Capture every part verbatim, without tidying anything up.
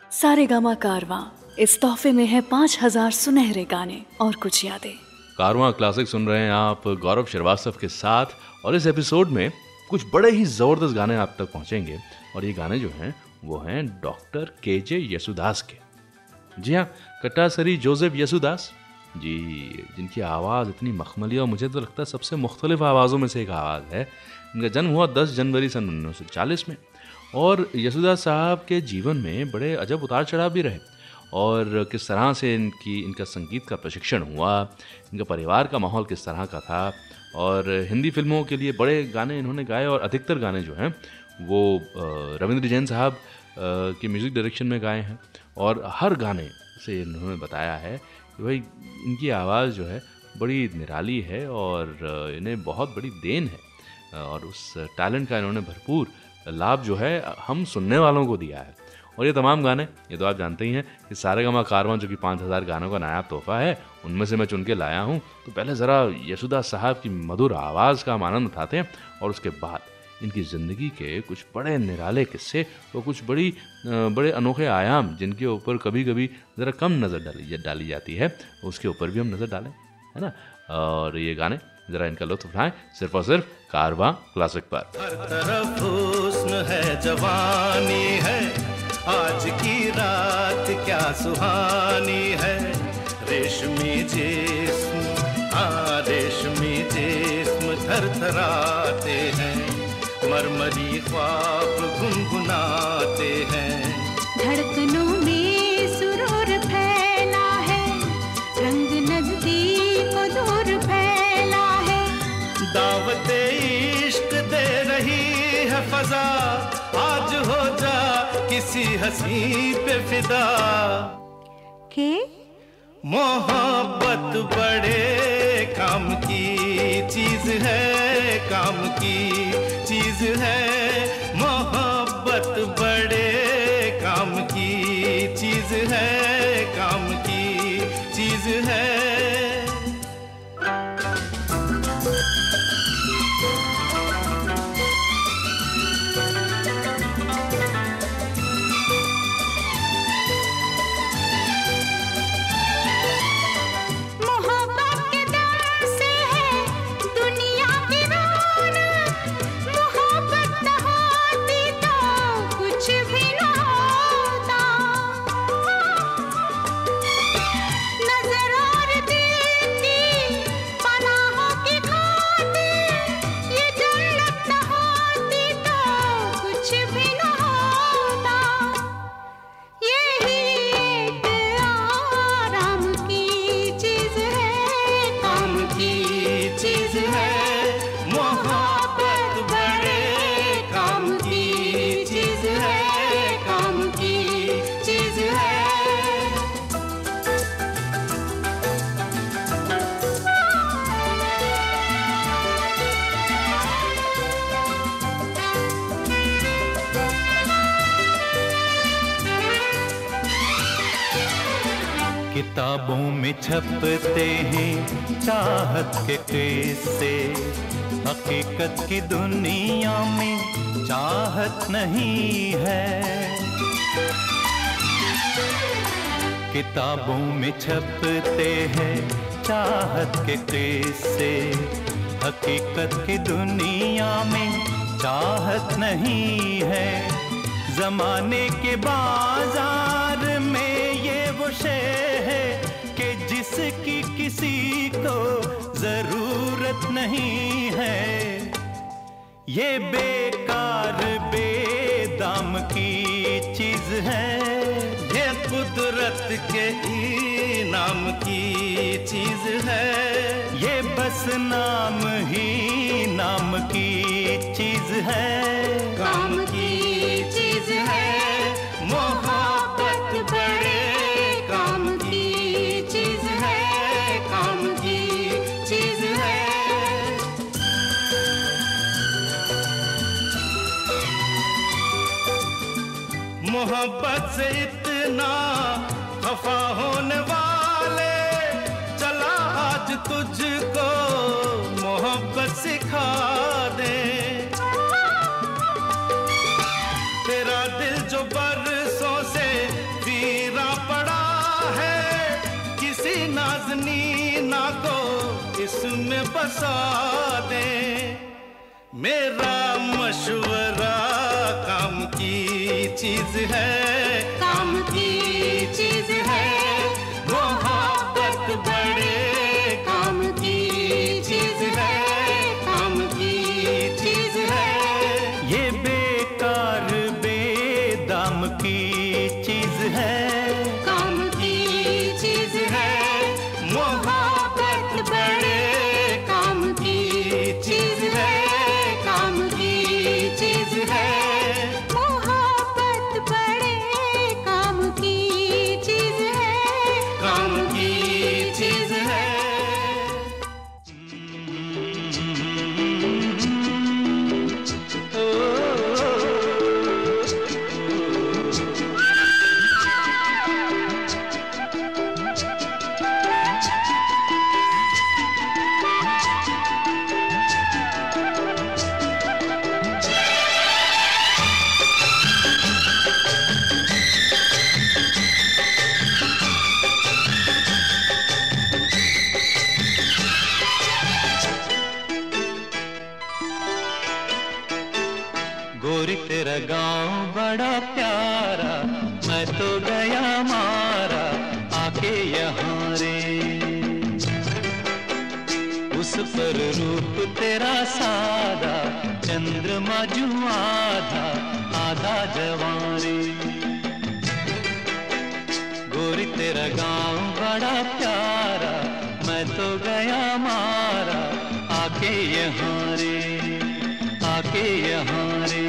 सारेगामा कारवां, इस तोहफे में है पाँच हजार सुनहरे गाने और कुछ यादें। कारवां क्लासिक सुन रहे हैं आप गौरव श्रीवास्तव के साथ, और इस एपिसोड में कुछ बड़े ही जबरदस्त गाने आप तक पहुंचेंगे। और ये गाने जो हैं वो हैं डॉक्टर के जे यसुदास के। जी हाँ, कट्टासरी जोसेफ यसुदास जी, जिनकी आवाज़ इतनी मखमली और मुझे तो लगता है सबसे मुख्तलिफ आवाज़ों में से एक आवाज़ है। इनका जन्म हुआ दस जनवरी सन उन्नीस सौ चालीस में, और यसुदास साहब के जीवन में बड़े अजब उतार चढ़ाव भी रहे, और किस तरह से इनकी इनका संगीत का प्रशिक्षण हुआ, इनका परिवार का माहौल किस तरह का था, और हिंदी फिल्मों के लिए बड़े गाने इन्होंने गाए, और अधिकतर गाने जो हैं वो रविंद्र जैन साहब के म्यूज़िक डायरेक्शन में गाए हैं। और हर गाने से इन्होंने बताया है कि भाई इनकी आवाज़ जो है बड़ी निराली है और इन्हें बहुत बड़ी देन है, और उस टैलेंट का इन्होंने भरपूर लाभ जो है हम सुनने वालों को दिया है। और ये तमाम गाने, ये तो आप जानते ही हैं कि सारेगामा कारवां जो कि पाँच हज़ार गानों का नायाब तोहफा है, उनमें से मैं चुन के लाया हूँ। तो पहले ज़रा यसुदास साहब की मधुर आवाज़ का हम आनंद उठाते हैं, और उसके बाद इनकी ज़िंदगी के कुछ बड़े निराले किस्से और कुछ बड़ी बड़े अनोखे आयाम जिनके ऊपर कभी कभी ज़रा कम नज़र डाली डाली जाती है, उसके ऊपर भी हम नज़र डालें, है ना। और ये गाने ज़रा इनका लुत्फ़ उठाएं, सिर्फ और सिर्फ कारवां क्लासिक पर। हर तरफ हुस्न है, जवानी है, आज की रात क्या सुहानी है। रेशमी जिस्म, हाँ रेशमी जिस्म थरथराते हैं, मरमरी ख्वाब गुनगुनाते हैं। धड़कनों में सुरूर फैला है, रंग नजदीक दूर फैला है। दावते इश्क दे रही है फजा, आज हो जा किसी हंसी पे फिदा। के मोहब्बत बड़े काम की चीज है, काम की चीज है। मोहब्बत बड़े काम की चीज है, काम की चीज है। किताबों में छपते हैं चाहत के किस्से, हकीकत की दुनिया में चाहत नहीं है। किताबों में छपते हैं चाहत के किस्से, हकीकत की दुनिया में चाहत नहीं है। जमाने के बाजार में ये वो शे है कि जिसकी किसी को जरूरत नहीं है। ये बेकार बेदाम की चीज है, ये कुदरत के इनाम की चीज है। ये बस नाम ही नाम की चीज है, काम की चीज है। मोहब्बत बड़े काम की चीज है, काम की चीज है। मोहब्बत से इतना खफा होने वाले, चला आज तुझको मोहब्बत सिखा दे। तेरा दिल जो बरसों से में बसा दे। मेरा मशवरा काम की चीज है, काम की चीज है। मोहब्बत बड़े काम की चीज है, काम की चीज है। ये बेकार बेदाम की चीज है, काम की चीज है। मोहब्बत बड़े काम की चीज है, काम की चीज है। मोहब्बत बड़े काम की चीज है, काम की चीज है। गोरी तेरा गांव बड़ा प्यारा, मैं तो गया मारा आके यहाँ रे। उस पर रूप तेरा सादा, चंद्रमा जू आधा आधा जवां रे। गोरी तेरा गांव बड़ा प्यारा, मैं तो गया मारा आके यहाँ रे, आके यहाँ रे।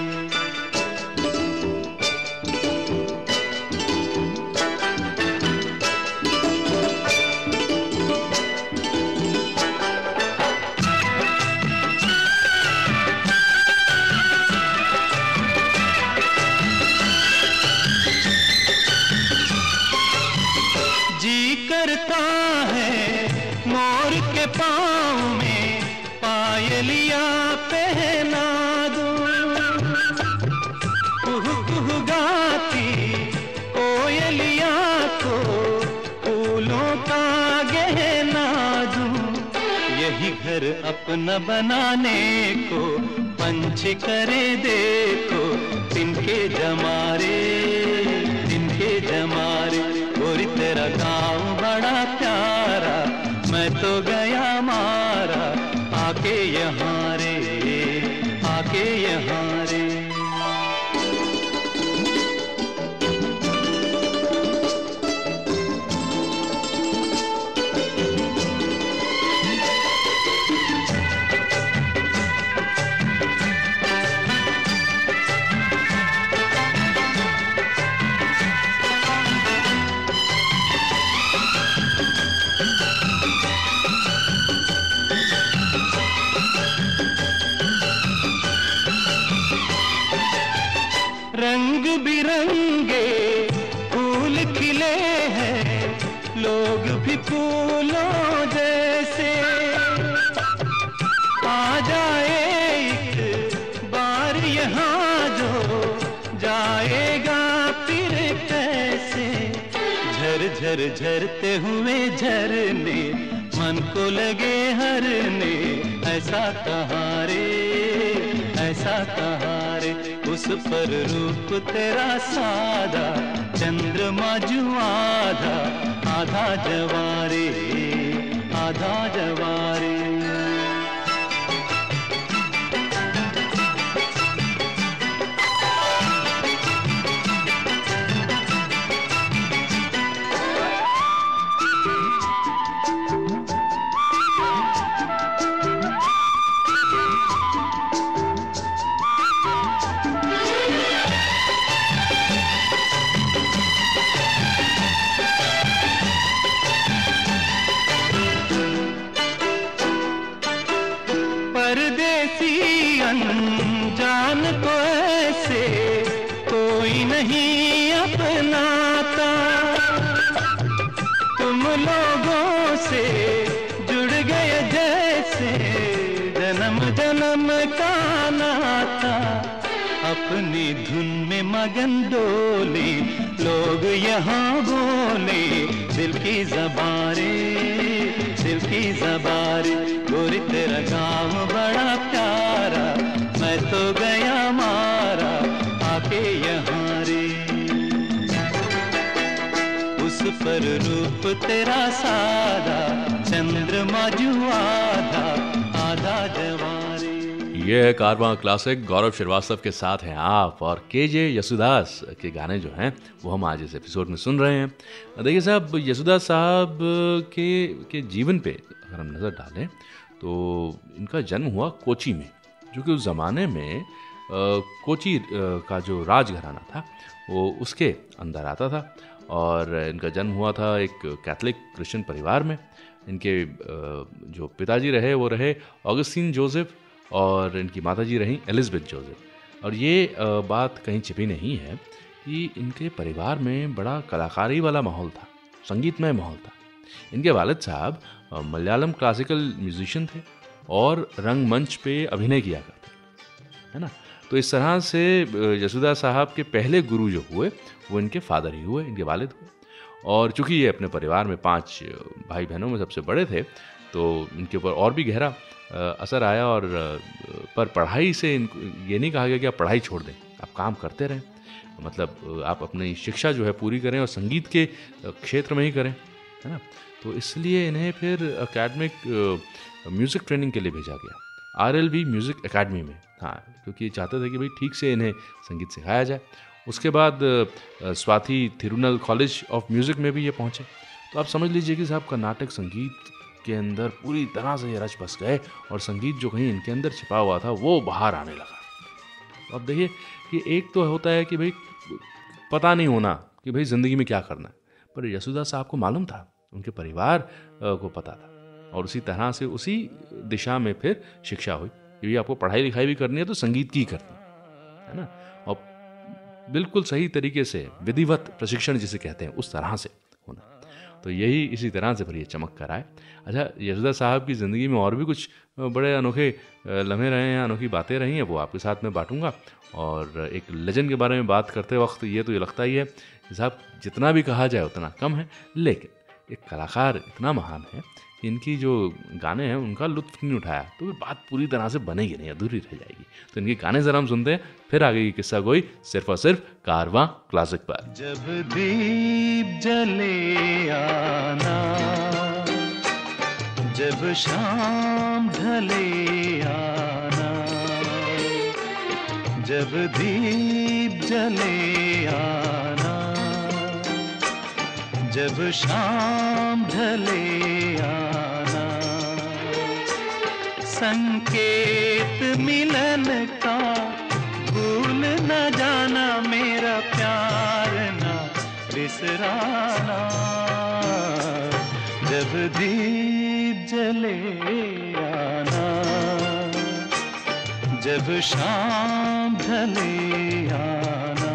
जी करता है मोर के पाँव में पायलिया पहना दूं। कुहू कुहू गाती कोयलिया को फूलों का गहना दूं। यही घर अपना बनाने को पंछी करे देखो, तिनके जमारे तिनके जमारे। गोरी तेरा गाँव बड़ा प्यारा, मैं तो गया मारा आके यहाँ रे, आके यहाँ रे। रंग बिरंगे फूल खिले हैं, लोग भी फूलों जैसे। आ जाए एक बार यहाँ जो जाएगा फिर कैसे। झर झर झरते हुए झरने मन को लगे हरने, ऐसा कहाँ रे, ऐसा कहाँ रे। उस पर रूप तेरा सादा, चंद्रमा जू आधा आधा जवारे, आधा जवारे। परदेसी अनजान को ऐसे कोई नहीं अपनाता। तुम लोगों से जुड़ गए जैसे जन्म जन्म का नाता। अपनी धुन में मगन डोले लोग यहाँ बोले, दिल की ज़बान रे, दिल की की ज़बारी, गोरी तेरा गाँव बड़ा प्यारा, मैं तो गया मारा आके यहाँ रे। उस पर रूप तेरा सादा, चंद्रमा जो आधा आधा जवारी। ये है कारवां क्लासिक, गौरव श्रीवास्तव के साथ हैं आप, और केजे यसुदास के गाने जो हैं वो हम आज इस एपिसोड में सुन रहे हैं। देखिए साहब, यसुदास साहब के के जीवन पे अगर हम नज़र डालें तो इनका जन्म हुआ कोची में, जो कि उस ज़माने में आ, कोची आ, का जो राजघराना था वो उसके अंदर आता था, और इनका जन्म हुआ था एक कैथोलिक क्रिश्चियन परिवार में। इनके जो पिताजी रहे वो रहे ऑगस्टीन जोसेफ, और इनकी माताजी रहीं एलिज़ाबेथ जोसेफ। और ये बात कहीं छिपी नहीं है कि इनके परिवार में बड़ा कलाकारी वाला माहौल था, संगीतमय माहौल था। इनके वालिद साहब मलयालम क्लासिकल म्यूजिशियन थे और रंगमंच पे अभिनय किया करते, है ना। तो इस तरह से यसुदास साहब के पहले गुरु जो हुए वो इनके फादर ही हुए, इनके वालिद हुए। और चूँकि ये अपने परिवार में पांच भाई बहनों में सबसे बड़े थे, तो इनके ऊपर और भी गहरा असर आया। और पर पढ़ाई से इनको ये नहीं कहा गया कि आप पढ़ाई छोड़ दें, आप काम करते रहें, मतलब आप अपनी शिक्षा जो है पूरी करें और संगीत के क्षेत्र में ही करें, है ना। तो इसलिए इन्हें फिर एकेडमिक म्यूज़िक ट्रेनिंग के लिए भेजा गया, R L V music academy में, हाँ, क्योंकि चाहते थे कि भाई ठीक से इन्हें संगीत सिखाया जाए। उसके बाद Swathi Thirunal college of music में भी ये पहुँचे। तो आप समझ लीजिए कि साहब कर्नाटक संगीत के अंदर पूरी तरह से ये रच बस गए, और संगीत जो कहीं इनके अंदर छिपा हुआ था वो बाहर आने लगा। तो अब देखिए कि एक तो होता है कि भाई पता नहीं होना कि भाई ज़िंदगी में क्या करना है, पर यसुदास साहब को मालूम था, उनके परिवार को पता था, और उसी तरह से उसी दिशा में फिर शिक्षा हुई कि भाई आपको पढ़ाई लिखाई भी करनी है तो संगीत की करनी है ना, और बिल्कुल सही तरीके से विधिवत प्रशिक्षण जिसे कहते हैं उस तरह से होना। तो यही इसी तरह से फिर ये चमक कर आए। अच्छा, यसुदास साहब की ज़िंदगी में और भी कुछ बड़े अनोखे लम्हे रहे हैं, अनोखी बातें रही हैं, वो आपके साथ में बांटूंगा। और एक लेजेंड के बारे में बात करते वक्त ये तो ये लगता ही है कि साहब जितना भी कहा जाए उतना कम है, लेकिन एक कलाकार इतना महान है कि इनकी जो गाने हैं उनका लुत्फ़ नहीं उठाया तो फिर बात पूरी तरह से बनेगी नहीं, अधूरी रह जाएगी। तो इनके गाने ज़रा हम सुनते हैं, फिर आगे की किस्सा गोई सिर्फ और सिर्फ कारवां क्लासिक पर। जब दीप जले आना, जब शाम ढले आना, जब दीप जले आना, जब शाम ढले आना, संकेत मिलन का भूल न जाना, मेरा प्यार न बिसराना। जब दीप जले आना, जब शाम ढले आना।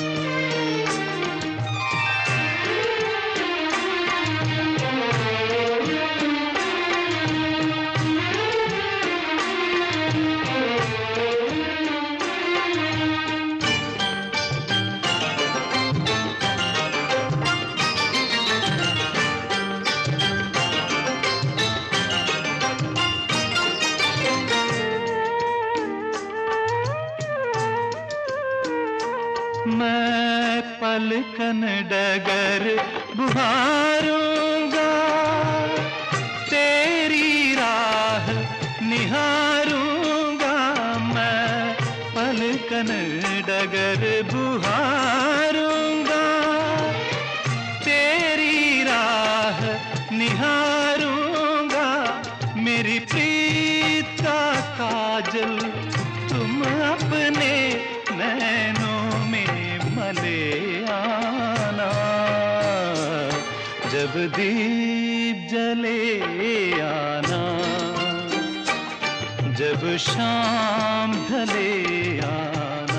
मैं पलकन डगर बुहारूंगा, तेरी राह निहारूंगा। मैं पलकन डगर बुहारूंगा, तेरी राह निहारूंगा। मेरी प्रीत का काजल तुम अपने नैनों ले आना। जब दीप जले आना, जब शाम ढले आना।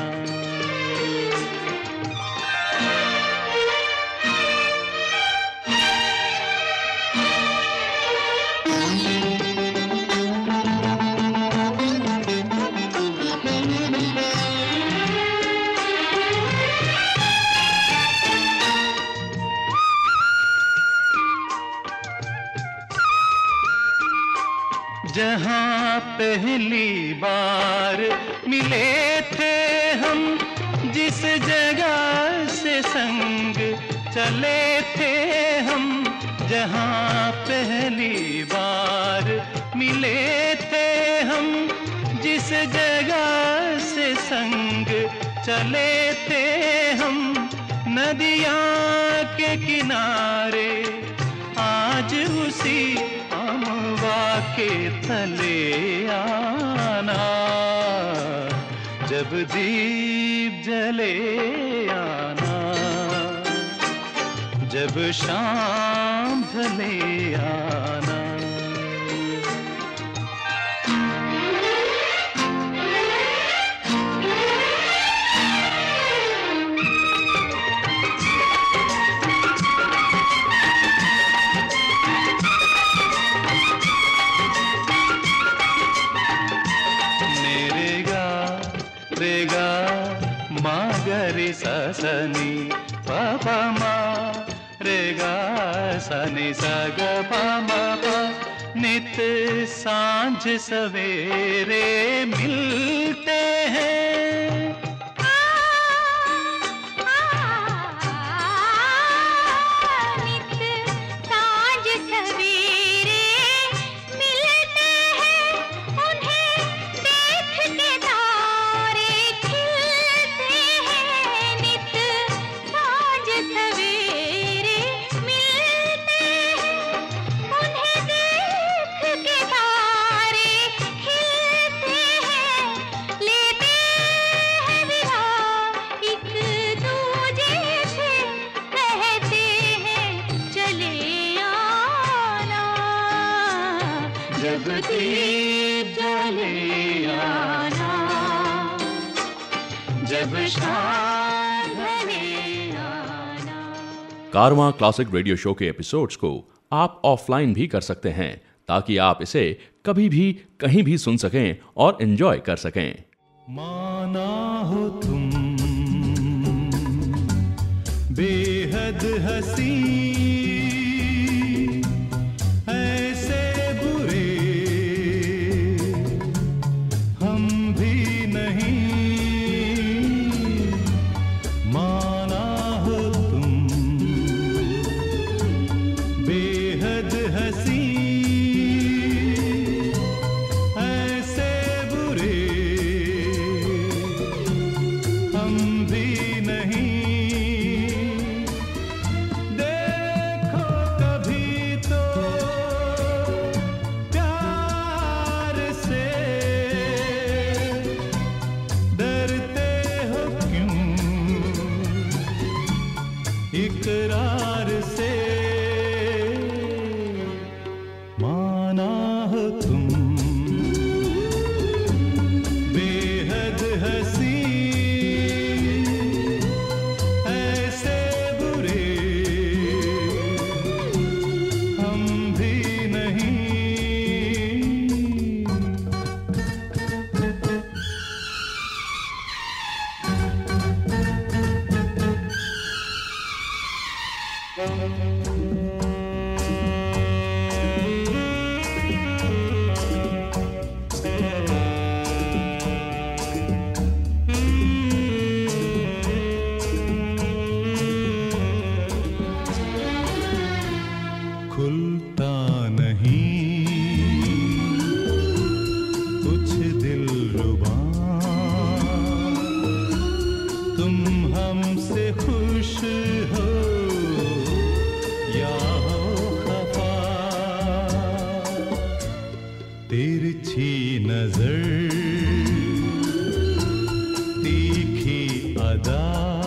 जहाँ पहली बार मिले थे हम, जिस जगह से संग चले थे हम, जहाँ पहली बार मिले थे हम, जिस जगह से संग चले थे हम, नदियाँ के किनारे आज उसी अमवा के तले आना, जब दीप जले आना, जब शाम ढले आना। सनी पापा मा रे गा सनी सा ग पा मा पा, नित सांझ सवेरे मिलते हैं, नित सांझ सवेरे मिलते हैं, उन्हें देख के तारे खिलते हैं, नित सांझ सवेरे मिलते हैं, उन्हें देख के तारे खिलते हैं, लेते हैं विदा एक दूजे से, कहते हैं चले आना, जब दीप जले आना, जब शाम ढले आना। कारवां क्लासिक रेडियो शो के एपिसोड्स को आप ऑफलाइन भी कर सकते हैं, ताकि आप इसे कभी भी कहीं भी सुन सकें और एंजॉय कर सकें। माना हो तुम बेहद हसी, ऐसे बुरे हम भी नहीं, माना हो तुम बेहद हसी, ऐसे बुरे हम भी नहीं। देखो कभी तो प्यार से डरते हो क्यों, इकरार से माना हो तुम बेहद हसी, ऐसे बुरे हम भी नहीं। खुलता नहीं कुछ दिल रुबा, तुम हमसे खुश हो या हो खफा, तिरछी नजर तीखी अदा,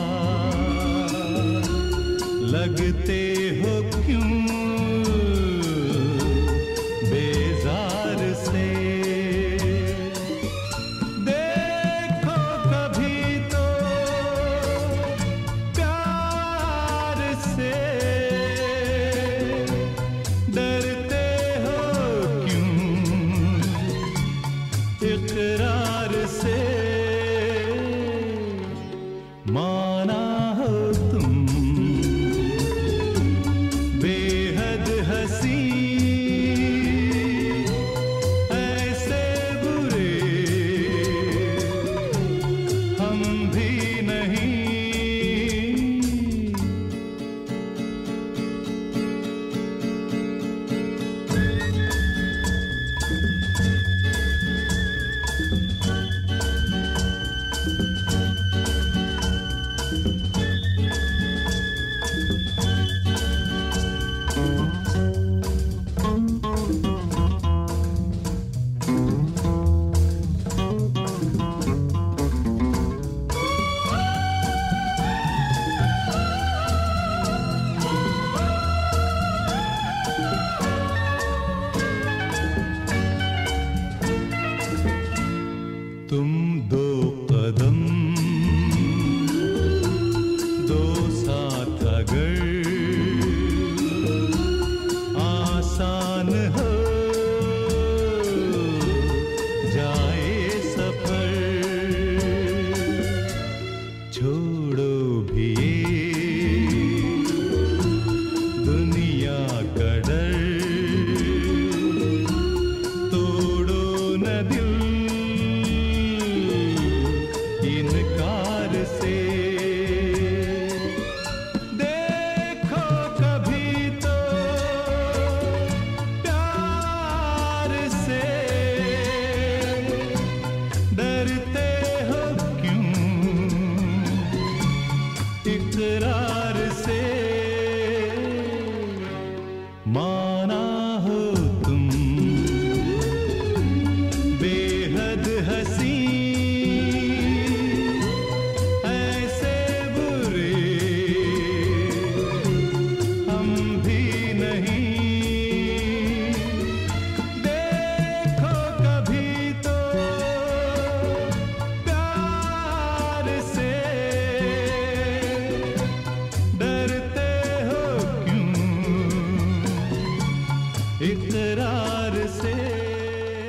लगते हो क्यों बेजार से। देखो कभी तो प्यार से डरते हो क्यों, इकरार से माना हो तुम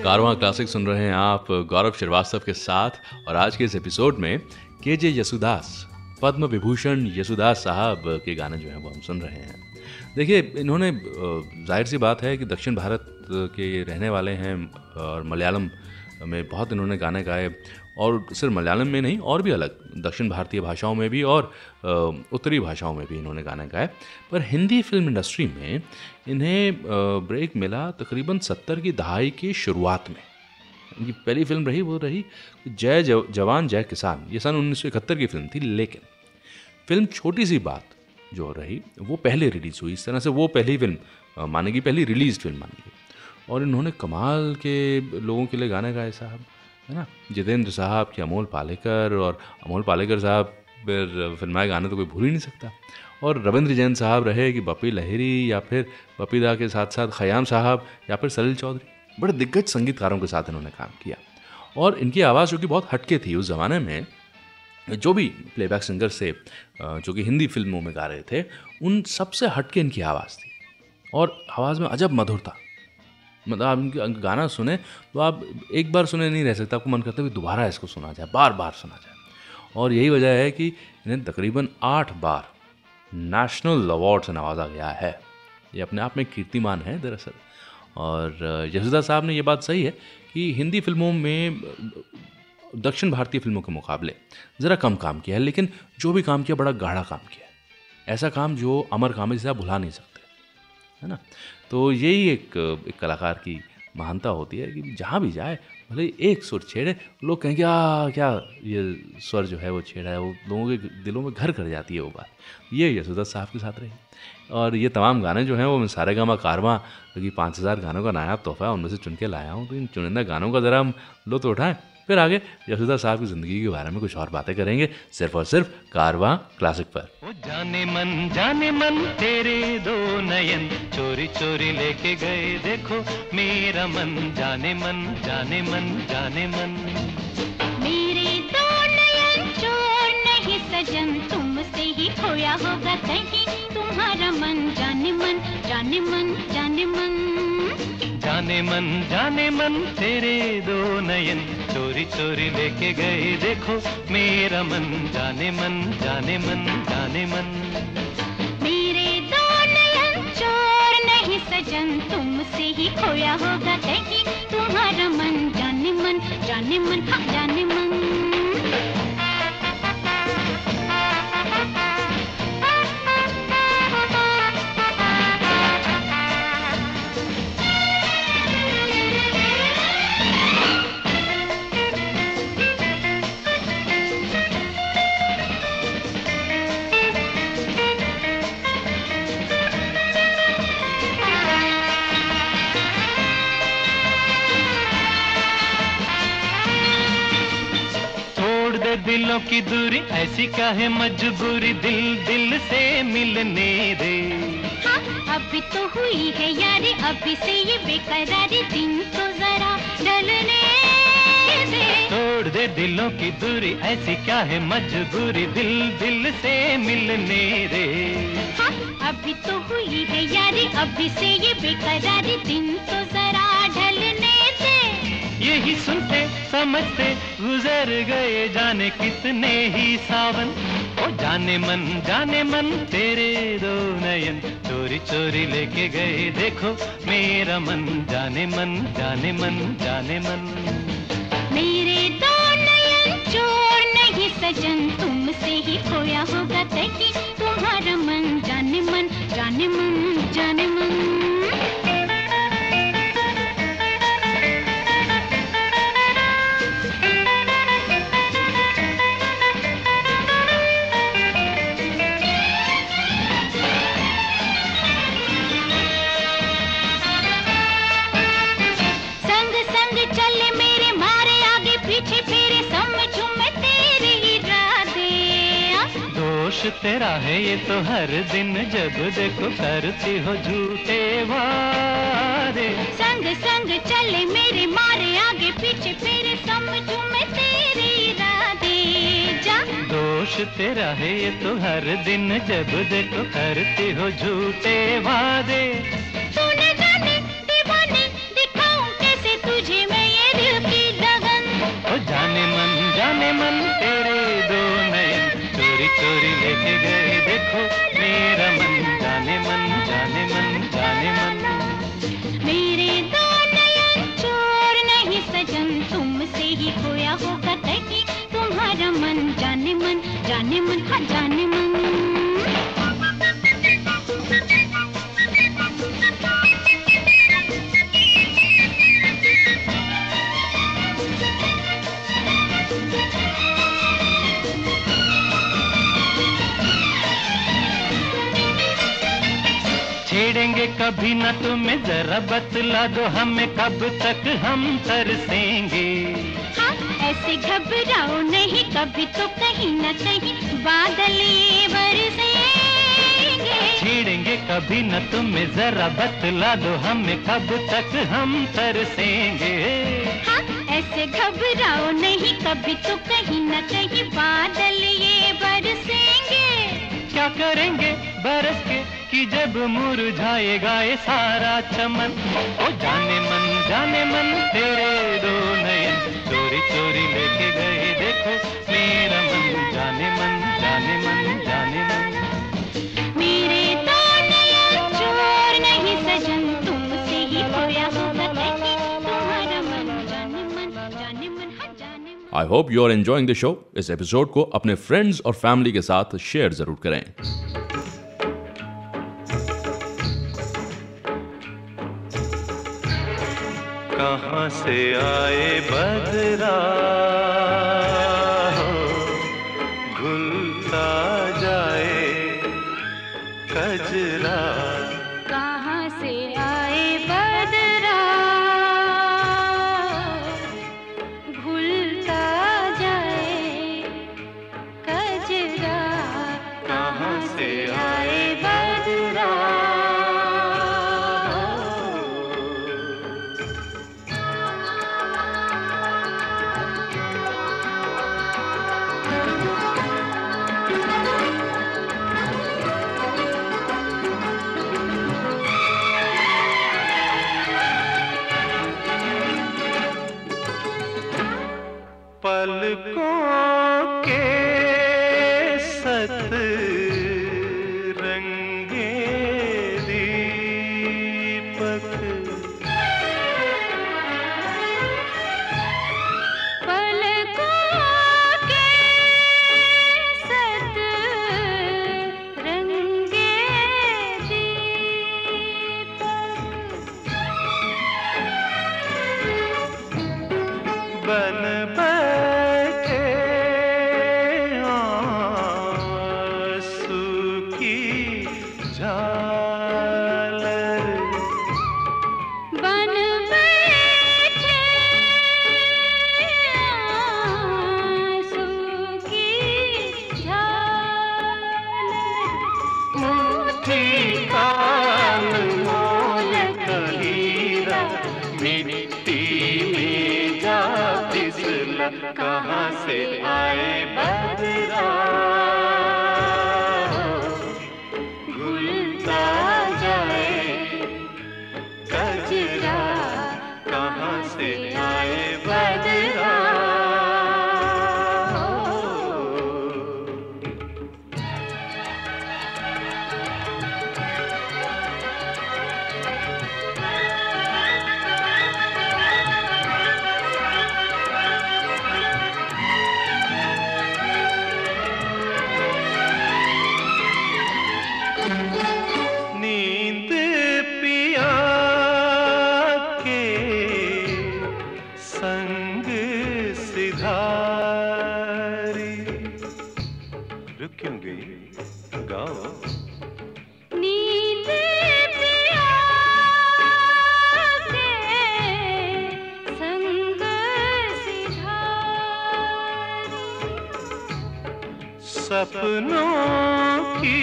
कारवां क्लासिक सुन रहे हैं आप गौरव श्रीवास्तव के साथ। और आज के इस एपिसोड में केजे यसुदास, पद्म विभूषण यसुदास साहब के गाने जो हैं वो हम सुन रहे हैं। देखिए, इन्होंने जाहिर सी बात है कि दक्षिण भारत के रहने वाले हैं और मलयालम में बहुत इन्होंने गाने गाए, और सिर्फ मलयालम में नहीं और भी अलग दक्षिण भारतीय भाषाओं में भी और उत्तरी भाषाओं में भी इन्होंने गाने गाए। पर हिंदी फिल्म इंडस्ट्री में इन्हें ब्रेक मिला तकरीबन सत्तर की दहाई की शुरुआत में। इनकी पहली फिल्म रही वो रही जय जवान जय किसान, ये सन उन्नीस सौ इकहत्तर की फिल्म थी। लेकिन फिल्म छोटी सी बात जो रही वो पहले रिलीज़ हुई, इस तरह से वो पहली फिल्म मानेगी, पहली रिलीज फिल्म मानेगी। और इन्होंने कमाल के लोगों के लिए गाने गाए साहब, है ना। जितेंद्र साहब के अमोल पालेकर, और अमोल पालेकर साहब फिर फिल्माए गाने तो कोई भूल ही नहीं सकता। और रविंद्र जैन साहब रहे कि बप्पी लहिरी, या फिर बप्पी दा के साथ साथ खयाम साहब, या फिर सलील चौधरी, बड़े दिग्गज संगीतकारों के साथ इन्होंने काम किया। और इनकी आवाज़ जो कि बहुत हटके थी उस ज़माने में, जो भी प्लेबैक सिंगर से जो कि हिंदी फिल्मों में गा रहे थे, उन सबसे हटके इनकी आवाज़ थी। और आवाज़ में अजब मधुरता, मतलब आप इनका गाना सुने तो आप एक बार सुने नहीं रह सकते, आपको मन करता है कि दोबारा इसको सुना जाए, बार बार सुना जाए। और यही वजह है कि इन्हें तकरीबन आठ बार नेशनल अवार्ड से नवाजा गया है। ये अपने आप में कीर्तिमान है दरअसल। और यसुदास साहब ने ये बात सही है कि हिंदी फिल्मों में दक्षिण भारतीय फिल्मों के मुकाबले ज़रा कम काम किया है, लेकिन जो भी काम किया बड़ा गाढ़ा काम किया है। ऐसा काम जो अमर काम है, जिसे आप भुला नहीं सकते, है ना। तो यही एक, एक कलाकार की महानता होती है कि जहाँ भी जाए भले एक सुर छेड़े, लोग कहेंगे आ क्या ये स्वर जो है वो छेड़ा है, वो लोगों के दिलों में घर कर जाती है वो बात। ये यसुदास साहब के साथ रही। और ये तमाम गाने जो हैं वो मैं सारेगामा कारवां, क्योंकि पाँच हज़ार गानों का नायाब तोहफा है, उनमें से चुन के लाया हूँ। तो इन चुनिंदा गानों का ज़रा हम लुत्फ़ उठाएं, फिर आगे यसुदास साहब की ज़िंदगी के बारे में कुछ और बातें करेंगे, सिर्फ और सिर्फ कारवां क्लासिक पर। ओ जाने मन जाने मन तेरे दो नयन चोरी चोरी लेके गए, देखो मेरा मन जाने मन जाने मन जाने मन। मेरे दो नयन चोर नहीं सजन, तुमसे ही खोया होगा कहीं तुम्हारा मन, जाने मन जाने मन जाने मन। जाने मन जाने मन तेरे दो नयन चोरी चोरी लेके गए, देखो मेरा मन जाने मन जाने मन जाने मन। मेरे दो नयन चोर नहीं सजन, तुमसे ही खोया होगा कहीं तुम्हारा मन, जाने मन जाने मन हाँ जाने मन। दिलों की दूरी ऐसी क्या है मजबूरी, दिल दिल से मिलने दे। हाँ, अभी तो हुई है यारी, अभी से ये बेकरारी, दिन तो जरा ढलने दे। तोड़ दे दिलों की दूरी ऐसी क्या है मजबूरी, दिल दिल से मिलने दे। हाँ, अभी तो हुई है यारी, अभी से ये बेकरारी, दिन तो जरा ढलने दे। यही सुनते समझते गुजर गए जाने कितने ही सावन। ओ जाने मन जाने मन तेरे दो नयन चोरी चोरी लेके गए, देखो मेरा मन जाने मन जाने मन जाने मन। मेरे दो नयन चोर नहीं सजन, तुमसे ही खोया होगा कहीं तुम्हारा मन, जाने मन जाने मन जाने मन। तेरा है ये तो हर दिन जब देखो करती हो झूठे वादे। संग संग चले मेरे मारे आगे पीछे फिर समझूं मैं तेरे इरादे, जा। दोष तेरा है ये तो हर दिन जब देखो करती हो झूठे वादे। तूने जाने दीवाने दिखाऊं कैसे तुझे मैं छेड़ेंगे कभी न तुम्हें, जरा बतला दो हमें कब तक हम तरसेंगे। हाँ, ऐसे घबराओ नहीं, कभी तो कहीं न कहीं बादल ये बरसेंगे। छेड़ेंगे कभी न तुम्हें, जरा बतला दो हमें कब तक हम तरसेंगे। हाँ, ऐसे घबराओ नहीं, कभी तो कहीं न कहीं बादल ये बरसेंगे। क्या करेंगे बरस के कि जब मुरझाएगा ये सारा चमन। ओ जाने मन जाने मन तेरे दो नयन, चोरी चोरी लेके गए देखो मेरा मन। जाने मन जाने मन जाने मन मेरे दो नयन चोर नहीं सजन, तुमसे ही खोया होगा कहीं तुम्हारा मन। जाने मन जाने मन हाँ जाने मन। I hope you are enjoying the show. इस एपिसोड को अपने फ्रेंड्स और फैमिली के साथ शेयर जरूर करें। कहाँ से आए बदरा हो, घुलता जाए कजरा। कहाँ से आए बदरा, घुलता जाए कजरा। कहाँ से आए बदरा। पलकों के सत रंगे दीपक, पलकों के सत रंगे दीपक, बन कहाँ से आए बदरा, घुलता जाए कजरा। कहाँ से आए बदरा। नींद पिया के संग सिधारी। रुक क्यों गई, गाओ। नींद पिया के संग सिधारी। सपनों की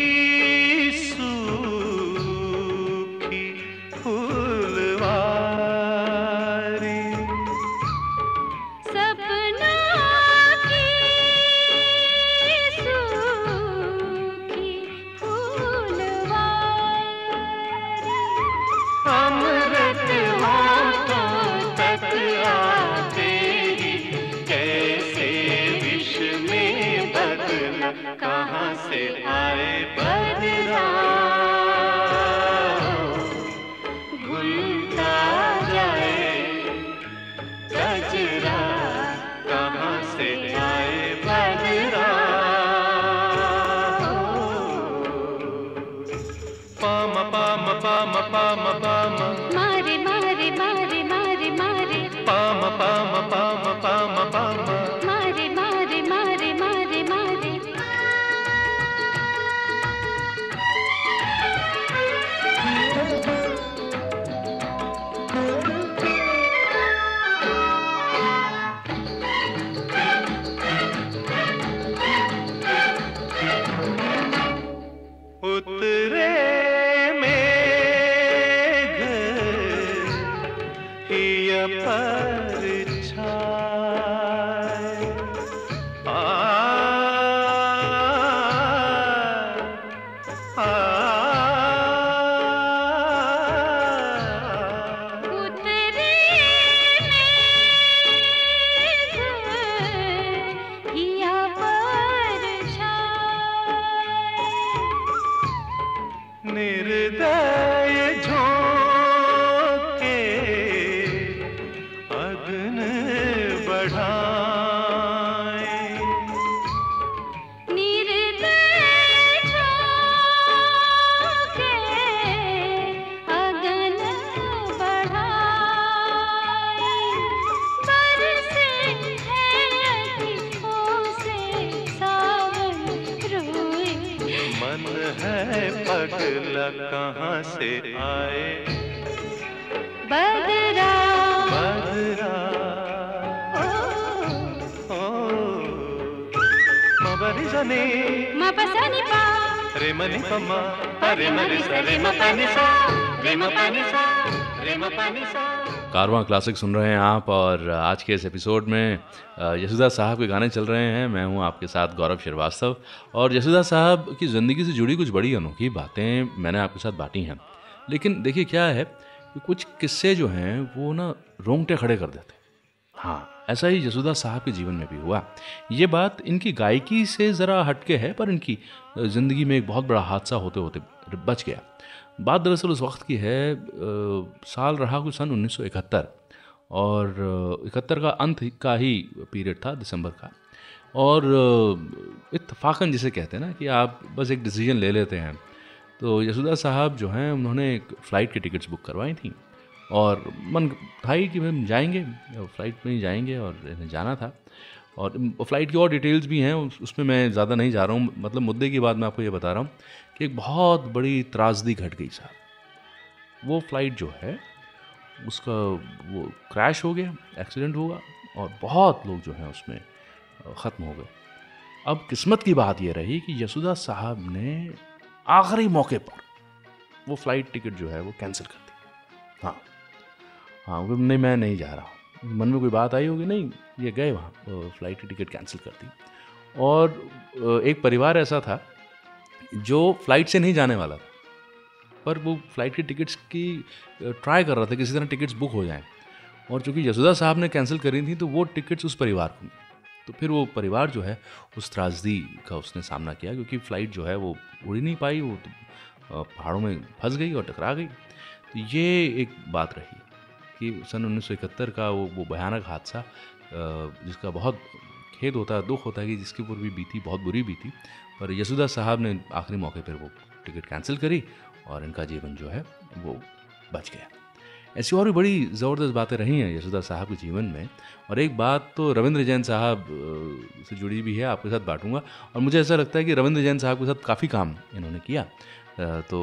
कहाँ से आए बदरा, घुलता जाए कजरा। कहाँ से आए बदरा। पाम पाम पाम पाम पाम मारे मारे मारे मारे मारे, पाम पाम पाम पाम पाम मारे मारे मारे मारे मारे। उतरे मेघ हिया परछाई आ आ उतरे मेघ हिया परछाई निर्दय झोंके अग्न बढ़ाए निर्दय झोंके अगन बढ़ाए बरसे है अतिथों से सावन रोए मन है पगला कहाँ से आए बदरा बदरा ओ मबरी जने मपसनी पा रे मनी पम्मा अरे मरी सा रे मपनी सा रे मपनी सा रे मपनी सा। कारवां क्लासिक सुन रहे हैं आप और आज के इस एपिसोड में यशोदा साहब के गाने चल रहे हैं। मैं हूं आपके साथ गौरव श्रीवास्तव और यशोदा साहब की ज़िंदगी से जुड़ी कुछ बड़ी अनोखी बातें मैंने आपके साथ बांटी हैं। लेकिन देखिए क्या है कि कुछ किस्से जो हैं वो ना रोंगटे खड़े कर देते। हाँ, ऐसा ही यशोदा साहब के जीवन में भी हुआ। ये बात इनकी गायकी से ज़रा हटके है पर इनकी ज़िंदगी में एक बहुत बड़ा हादसा होते होते बच गया। बात दरअसल उस वक्त की है, आ, साल रहा कुछ सन उन्नीस सौ इकहत्तर और इकहत्तर का अंत का ही पीरियड था, दिसंबर का। और इत्तफाकन जिसे कहते हैं ना कि आप बस एक डिसीजन ले लेते हैं। तो यशोदा साहब जो हैं उन्होंने एक फ़्लाइट की टिकट्स बुक करवाई थी और मन था ही कि हम जाएंगे, फ़्लाइट में ही जाएंगे और इन्हें जाना था। और फ़्लाइट की और डिटेल्स भी हैं, उसमें मैं ज़्यादा नहीं जा रहा हूँ। मतलब मुद्दे की बात मैं आपको ये बता रहा हूँ कि एक बहुत बड़ी त्रासदी घट गई साहब। वो फ़्लाइट जो है उसका वो क्रैश हो गया, एक्सीडेंट होगा और बहुत लोग जो हैं उसमें ख़त्म हो गए। अब किस्मत की बात ये रही कि यशोदा साहब ने आखिरी मौके पर वो फ़्लाइट टिकट जो है वो कैंसिल कर दी। हाँ हाँ वो नहीं, मैं नहीं जा रहा हूँ। मन में कोई बात आई होगी, नहीं, ये गए वहाँ, फ़्लाइट की टिकट कैंसिल कर दी। और एक परिवार ऐसा था जो फ़्लाइट से नहीं जाने वाला था पर वो फ़्लाइट की टिकट्स की ट्राई कर रहा था, किसी तरह टिकट्स बुक हो जाएं। और चूँकि यशोदा साहब ने कैंसिल करी थी तो वो टिकट्स उस परिवार को, तो फिर वो परिवार जो है उस त्रासदी का उसने सामना किया क्योंकि फ़्लाइट जो है वो उड़ ही नहीं पाई, वो तो पहाड़ों में फंस गई और टकरा गई। तो ये एक बात रही कि सन उन्नीस सौ इकहत्तर का वो वो भयानक हादसा जिसका बहुत खेद होता है, दुख होता है कि जिसके ऊपर भी बीती, बहुत बुरी बीती। पर यशोदा साहब ने आखिरी मौके पर वो टिकट कैंसिल करी और इनका जीवन जो है वो बच गया। ऐसी और भी बड़ी ज़बरदस्त बातें रही हैं यशोदा साहब के जीवन में। और एक बात तो रविंद्र जैन साहब से जुड़ी भी है, आपके साथ बांटूंगा। और मुझे ऐसा लगता है कि रविंद्र जैन साहब के साथ काफ़ी काम इन्होंने किया, तो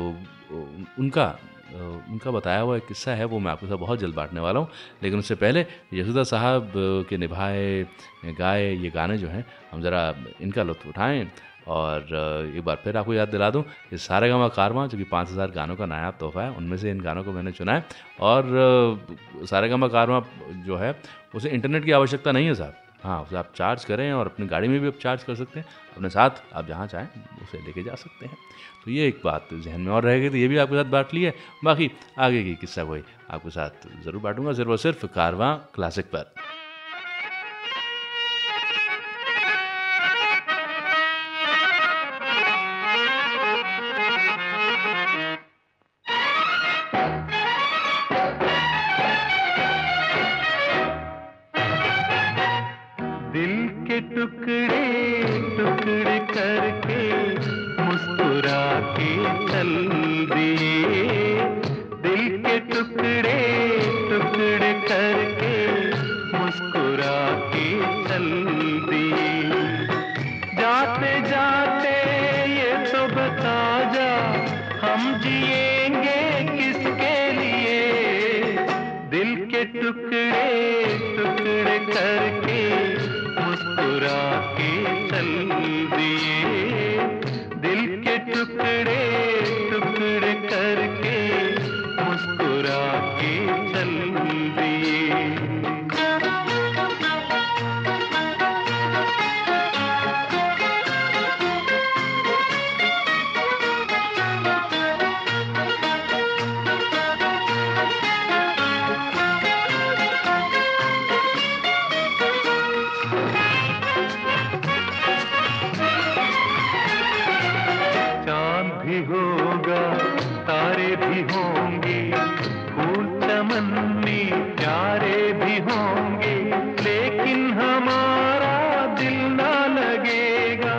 उनका उनका बताया हुआ एक किस्सा है वो मैं आपके साथ बहुत जल्द बांटने वाला हूँ। लेकिन उससे पहले यशोदा साहब के निभाए गाए ये गाने जो हैं हम ज़रा इनका लुत्फ़ उठाएँ। और एक बार फिर आपको याद दिला दूं कि सारेगामा कारवां जो कि पाँच हज़ार गानों का नायाब तोहफ़ा है, उनमें से इन गानों को मैंने चुना है। और सारेगामा कारवां जो है उसे इंटरनेट की आवश्यकता नहीं है साहब। हाँ, उसे आप चार्ज करें और अपनी गाड़ी में भी आप चार्ज कर सकते हैं, अपने साथ आप जहाँ चाहें उसे लेके जा सकते हैं। तो ये एक बात जहन में और रहेगी, तो ये भी आपके साथ बांट ली है। बाकी आगे की किस्सा कोई आपके साथ ज़रूर बांटूंगा, सिर्फ और सिर्फ कारवां क्लासिक पर। टुकड़े टुकड़े करके मुस्कुरा के चल दिए, दिल के टुकड़े टुकड़े करके मुस्कुरा के चल दिए। जाते जाते ये तो बता जा हम जिएंगे किसके लिए, दिल के टुकड़े टुकड़े करके मुस्कुरा के चल दिए, दिल के टुकड़े भी होंगे, फूल चमन में प्यारे भी होंगे, लेकिन हमारा दिल ना लगेगा।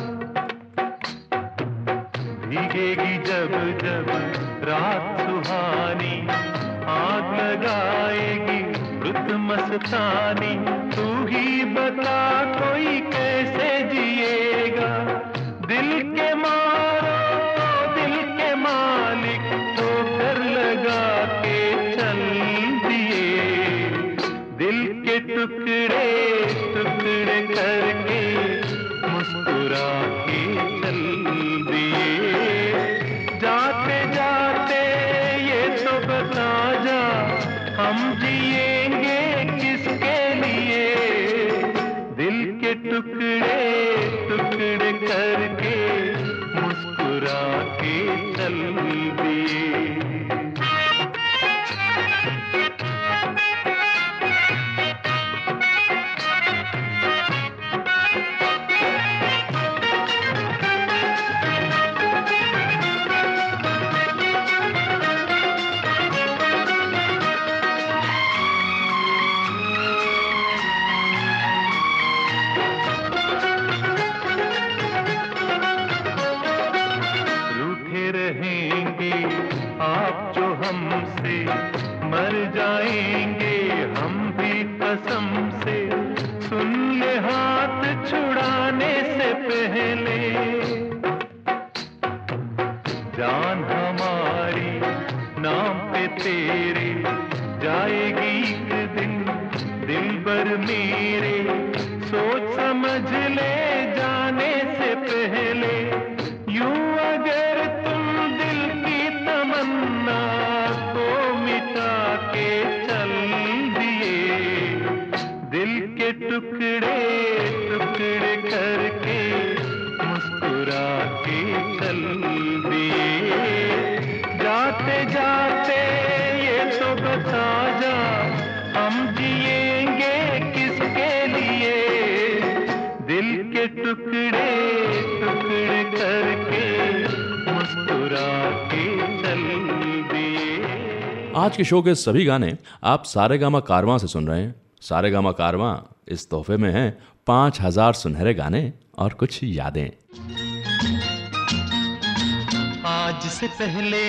भीगेगी जब जब रात सुहानी, आग लगाएगी रुत मस्तानी, तू ही बता कोई कैसे जिएगा। दिल के मारो दिल के मालिक तो कर लगा के चल दिए, दिल के टुकड़े टुकड़े करके मुस्कुरा के चल दिए। जाते जाते ये तो बता जा, हम जिएंगे किसके लिए। दिल के टुकड़े टुकड़े करके मुस्कुरा के चल दिए। मर जाएंगे हम भी कसम से, सुन ले हाथ छुड़ाने से पहले। जान हमारी नाम पे तेरे जाएगी एक दिन, दिल भर मेरे सोच समझ ले जाने से पहले। यूं अगर तुम दिल की तमन्ना को मिटा के चल दिए, दिल के टुकड़े टुकड़े करके मुस्कुरा के चल दिए। जाते जाते ये तो बता जा, हम जिएंगे किसके लिए। दिल के टुकड़े टुकड़े करके मुस्कुरा के चल दिए। आज के शो के सभी गाने आप सारेगामा कारवां से सुन रहे हैं। सारेगामा कारवां इस तोहफे में है पांच हजार सुनहरे गाने और कुछ यादें। आज से पहले,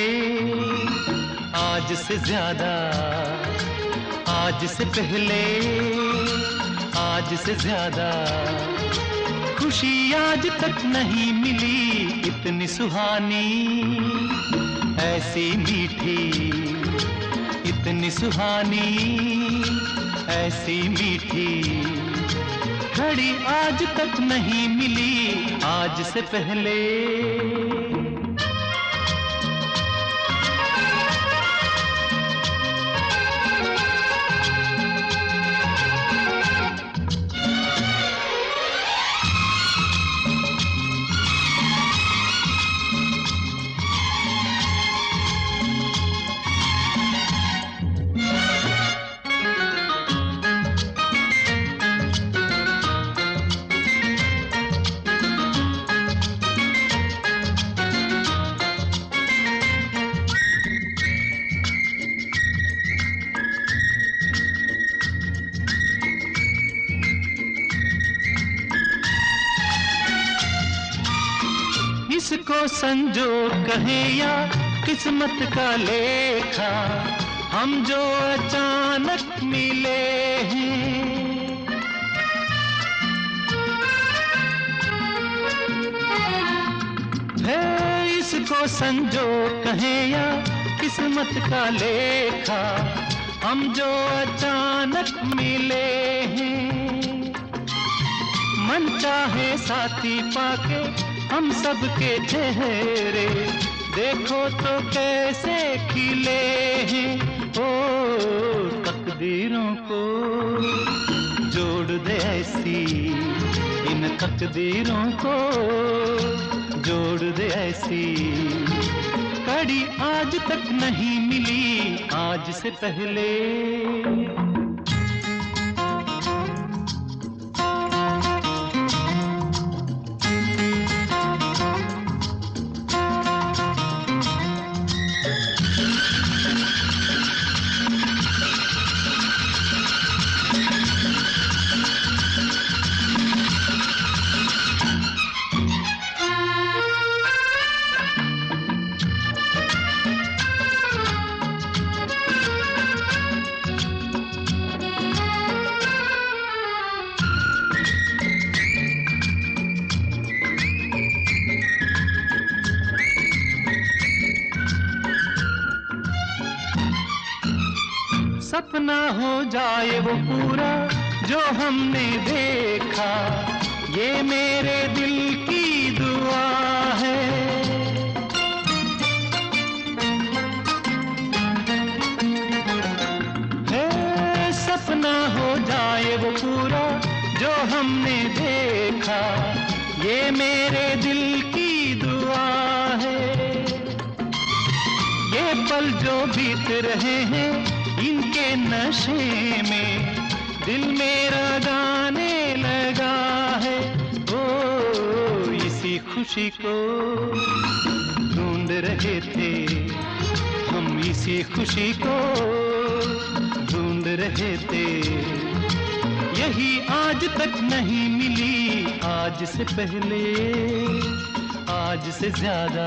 आज से ज्यादा, आज से पहले, आज से ज्यादा खुशी आज तक नहीं मिली इतनी सुहानी, ऐसी मीठी, इतनी सुहानी, ऐसी मीठी घड़ी आज तक नहीं मिली आज से पहले। इसको संजोग कहें या किस्मत का लेखा, हम जो अचानक मिले हैं। है इसको संजोग कहें या किस्मत का लेखा, हम जो अचानक मिले हैं। मन चाहे साथी पाके हम सबके चेहरे देखो तो कैसे खिले हैं। ओ तकदीरों को जोड़ दे ऐसी, इन तकदीरों को जोड़ दे ऐसी कड़ी आज तक नहीं मिली आज से पहले। सपना हो जाए वो पूरा जो हमने देखा, ये मेरे दिल की दुआ है। है सपना हो जाए वो पूरा जो हमने देखा, ये मेरे दिल की दुआ है। ये पल जो बीत रहे हैं इनके नशे में दिल मेरा गाने लगा है। ओ इसी खुशी को ढूंढ रहे थे हम, इसी खुशी को ढूंढ रहे थे। यही आज तक नहीं मिली, आज से पहले, आज से ज्यादा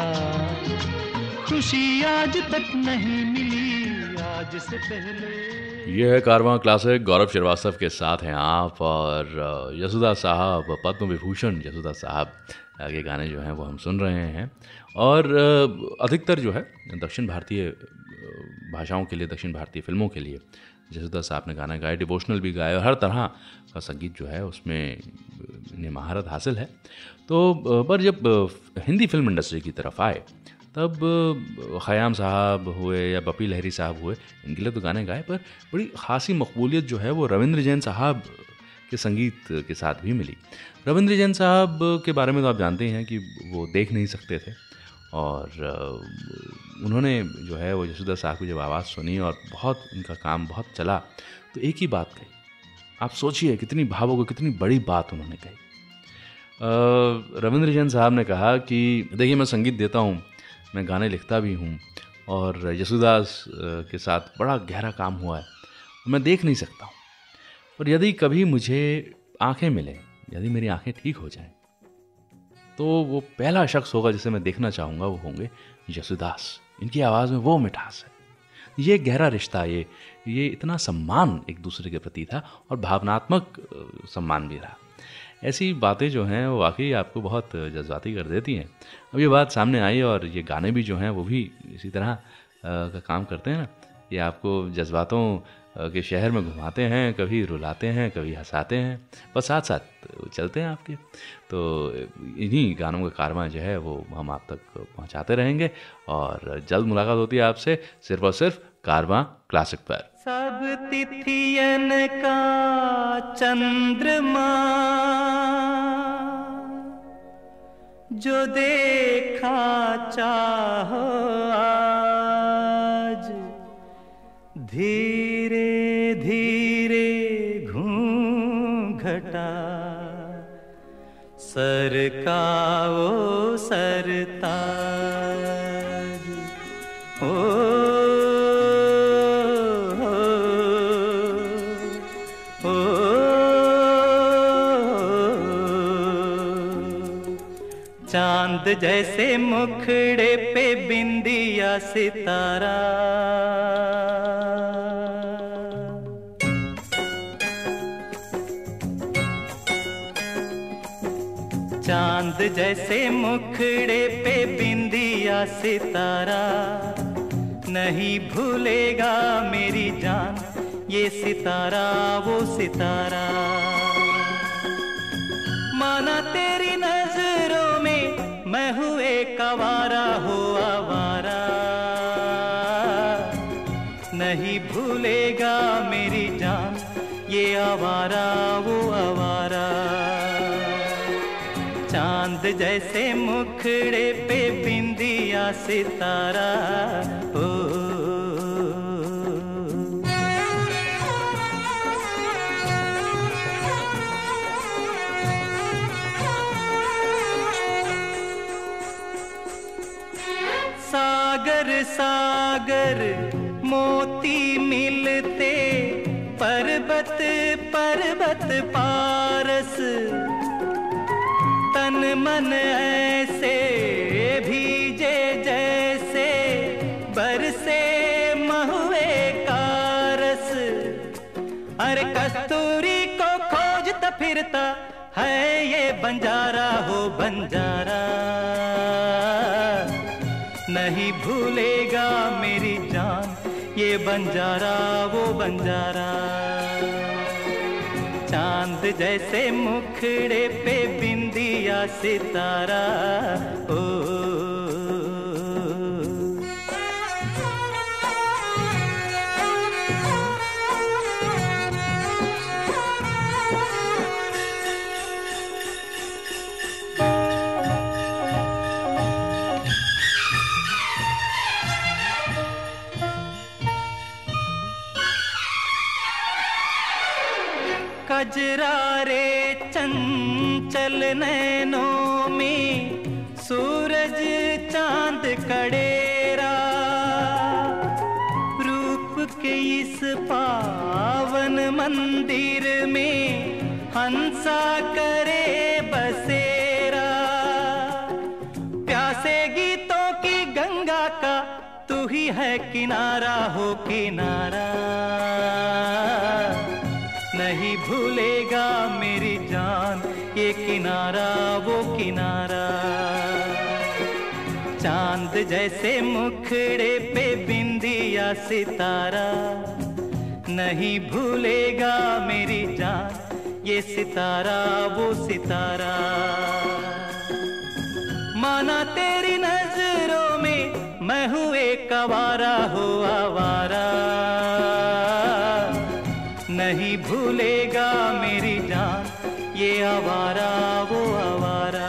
खुशी आज तक नहीं मिली, आज से पहले। ये है कारवां क्लासिक, गौरव श्रीवास्तव के साथ हैं आप और यशोदा साहब, पद्म विभूषण यशोदा साहब के गाने जो हैं वो हम सुन रहे हैं। और अधिकतर जो है दक्षिण भारतीय भाषाओं के लिए, दक्षिण भारतीय फिल्मों के लिए यशोदा साहब ने गाना गाया, डिवोशनल भी गाया और हर तरह का संगीत जो है उसमें इन्हें महारत हासिल है। तो पर जब हिंदी फिल्म इंडस्ट्री की तरफ आए तब ख़याम साहब हुए या बपी लहरी साहब हुए, इनके लिए तो गाने गाए, पर बड़ी ख़ासी मकबूलियत जो है वो रविंद्र जैन साहब के संगीत के साथ भी मिली। रविंद्र जैन साहब के बारे में तो आप जानते हैं कि वो देख नहीं सकते थे और उन्होंने जो है वो यशोदा साहब की जब आवाज़ सुनी और बहुत उनका काम बहुत चला तो एक ही बात कही। आप सोचिए कितनी भावुक, कितनी बड़ी बात उन्होंने कही। रविंद्र जैन साहब ने कहा कि देखिए मैं संगीत देता हूँ, मैं गाने लिखता भी हूँ और यशोदास के साथ बड़ा गहरा काम हुआ है, मैं देख नहीं सकता हूँ, पर यदि कभी मुझे आंखें मिलें, यदि मेरी आंखें ठीक हो जाएं, तो वो पहला शख्स होगा जिसे मैं देखना चाहूँगा, वो होंगे यशोदास। इनकी आवाज़ में वो मिठास है, ये गहरा रिश्ता, ये ये इतना सम्मान एक दूसरे के प्रति था और भावनात्मक सम्मान भी रहा। ऐसी बातें जो हैं वो वाकई आपको बहुत जज्बाती कर देती हैं। अब ये बात सामने आई और ये गाने भी जो हैं वो भी इसी तरह का काम करते हैं ना, ये आपको जज्बातों के शहर में घुमाते हैं, कभी रुलाते हैं, कभी हंसाते हैं, बस साथ साथ चलते हैं आपके। तो इन्हीं गानों का कारवां जो है वो हम आप तक पहुंचाते रहेंगे और जल्द मुलाकात होती है आपसे सिर्फ और सिर्फ कारवां क्लासिक पर। सब तिथियन का चंद्रमा जो देखा चाहो आज, धीरे धीरे घूंघटा सरकाओ सरताज। ओ चांद जैसे मुखड़े पे बिंदिया सितारा, चांद जैसे मुखड़े पे बिंदिया सितारा, नहीं भूलेगा मेरी जान ये सितारा वो सितारा। माना तेरी नजरों में मैं हूँ एक आवारा हो आवारा, नहीं भूलेगा मेरी जान ये आवारा वो आवारा। चांद जैसे मुखड़े पे बिंदिया सितारा, ओ सागर सागर मोती मिलते पर्वत पर्वत पारस, तन मन ऐसे भीजे जैसे बरसे महुए का रस। अरे कस्तूरी को खोजता फिरता है ये बंजारा हो बंजारा, नहीं भूलेगा मेरी जान ये बंजारा वो बंजारा। चांद जैसे मुखड़े पे बिंदिया सितारा ओ, कजरारे चंचल नैनों में सूरज चांद कड़ेरा। रूप के इस पावन मंदिर में हंसा करे बसेरा। प्यासे गीतों की गंगा का तू ही है किनारा हो किनारा। नहीं भूलेगा मेरी जान ये किनारा वो किनारा। चांद जैसे मुखड़े पे बिंदिया सितारा। नहीं भूलेगा मेरी जान ये सितारा वो सितारा। माना तेरी नजरों में मैं हूँ एक आवारा हो आवारा। नहीं भूलेगा मेरी जान ये आवारा वो आवारा।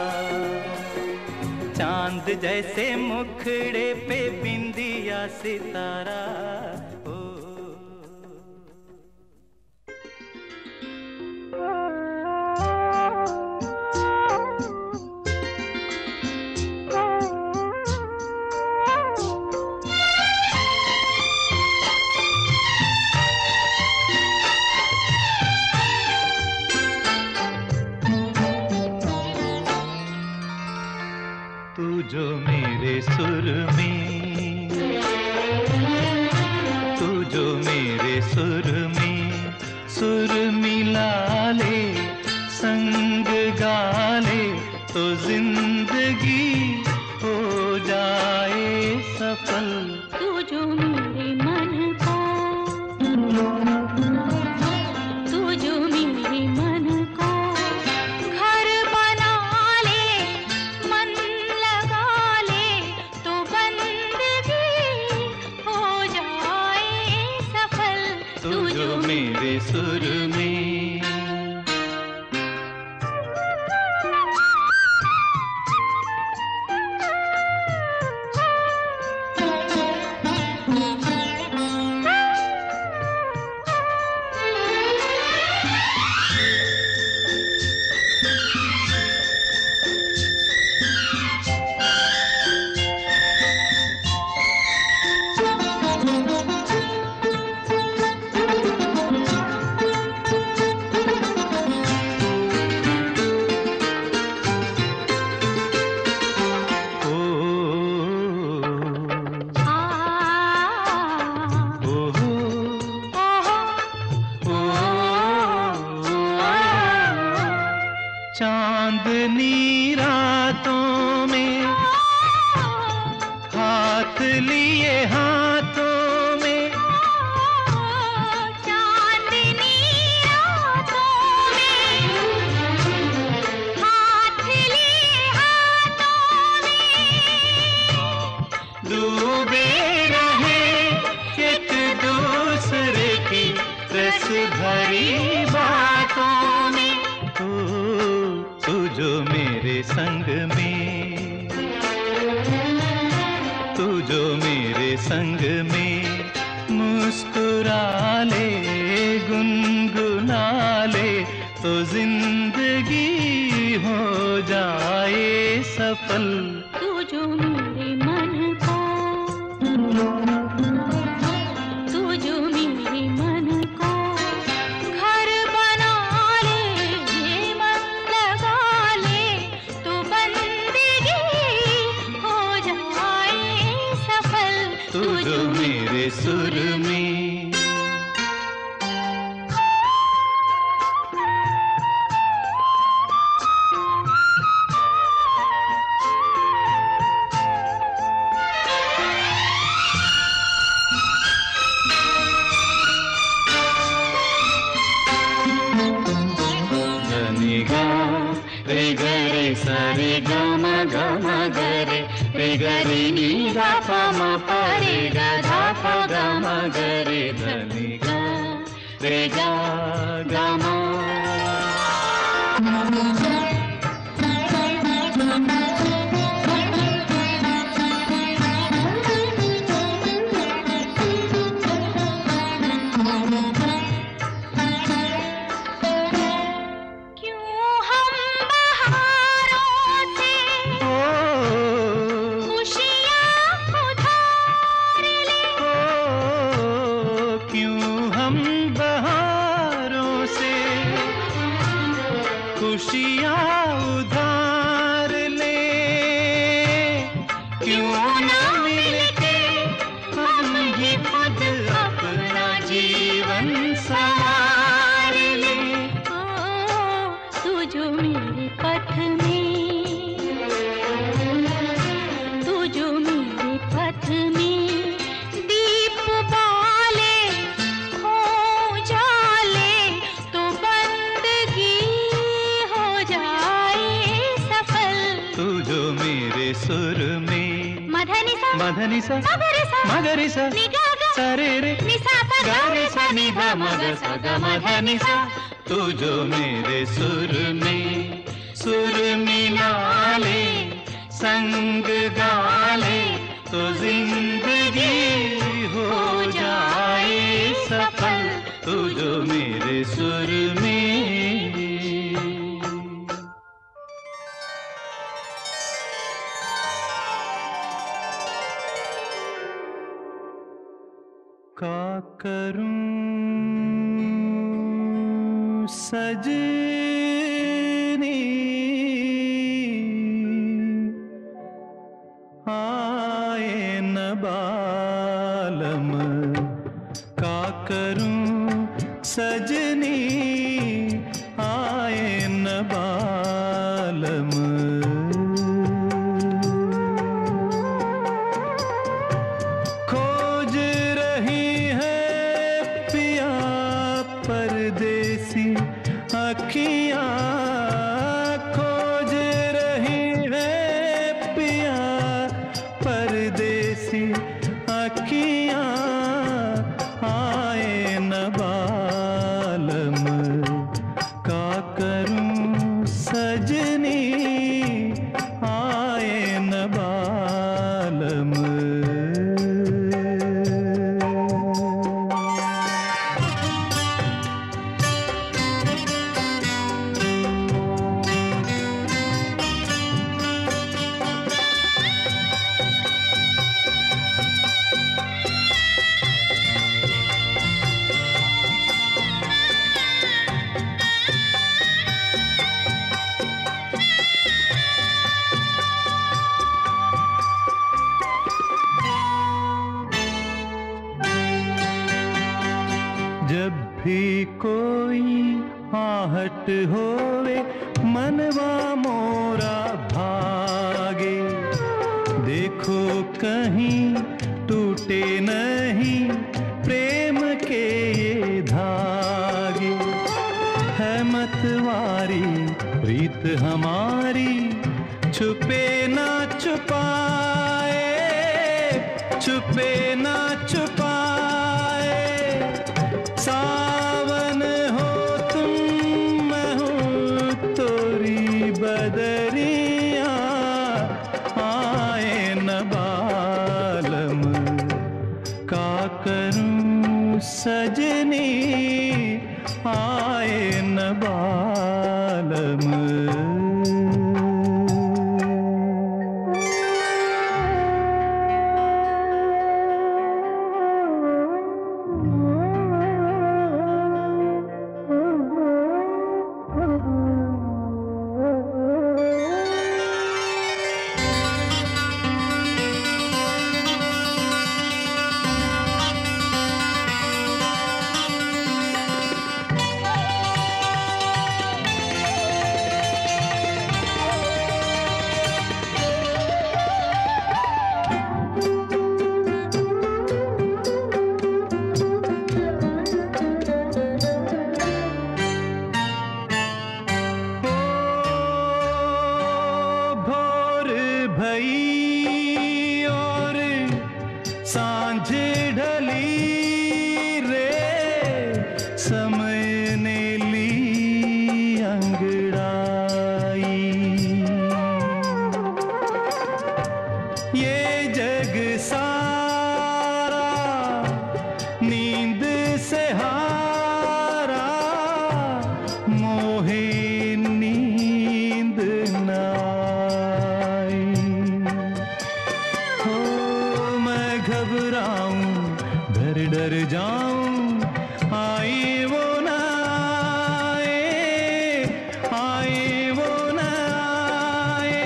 चांद जैसे मुखड़े पे बिंदिया सितारा ओ। जो मेरे सुर में, तू जो मेरे सुर में सुर मिला ले, संग गा ले तो जिंदगी हो जाए सफल। तू जो मेरे मन को, तू जो मेरे मन को घर बना ले, मन लगा ले तो बंदगी हो जाए सफल। तू जो मेरे सुर में, चांदनी रातों में हाथ लिए हाथों में, चांदनी रातों में हाथ लिए हाथों में, डूबे रहे एक दूसरे की रस भरी बातों में। तू जो मेरे संग में, तू जो मेरे संग में मुस्कुरा ले, गुनगुना ले तो जिंदगी हो जाए सफल। तू जो मेरे मन को, तू जो मेरे मन को घर बना ले, मन लगा ले तो बंदगी हो जाए सफल। तू जो मेरे सुर में, प म प रे गा धा प ग म ग रे ध नि गा रे गा गा म। मधनि सा मगरि सा सा रे रे गा रे सा नि धा म ग सा ग म ध नि सा। तू जो मेरे सुर में सुर मिला ले संग गा ले तो जिंदगी हो जाए सफल। तू जो मेरे सुर में। का करूं सजनी आए न बालम। का करूं सजनी आए न बालम। अखियाँ खोज रही है पिया परदेसी अखियाँ आए न बालम। का करूं सजनी आए न बालम। जब भी कोई आहट होवे मनवा मोरा भागे। देखो कहीं टूटे नहीं प्रेम के ये धागे। है मतवारी प्रीत हमारी छुपे ना छुपाए छुपे ना छुपाए। सावन हो तुम मैं हूँ तोरी बदरिया आए न बालम। का करूं सजनी आए न बालम। सांझ ढली रे समय ने ली अंगड़ाई। ये जग सारा नींद से हारा मोहे नींद न आई। हो मैं घबराऊं डर डर जाऊं आए वो न आए, आए वो न आए।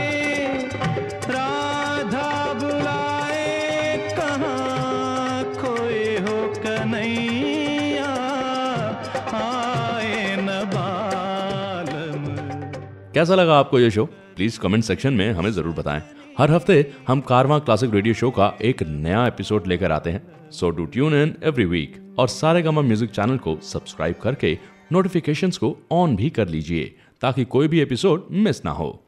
राधा बुलाए कहाँ खोए हो कन्हैया, आए न बालम। कैसा लगा आपको ये शो? प्लीज कमेंट सेक्शन में हमें जरूर बताएं। हर हफ्ते हम कारवां क्लासिक रेडियो शो का एक नया एपिसोड लेकर आते हैं, so do tune in every week और सारेगामा म्यूजिक चैनल को सब्सक्राइब करके नोटिफिकेशंस को ऑन भी कर लीजिए ताकि कोई भी एपिसोड मिस ना हो।